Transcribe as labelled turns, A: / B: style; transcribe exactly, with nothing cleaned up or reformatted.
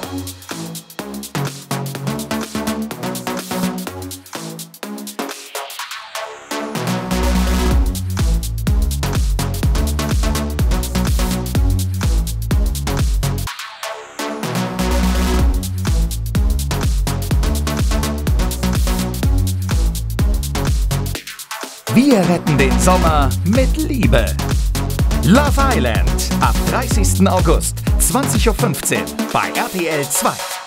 A: Wir retten den Sommer mit Liebe. Love Island ab dreißigsten August, zwanzig Uhr fünfzehn bei R T L zwei.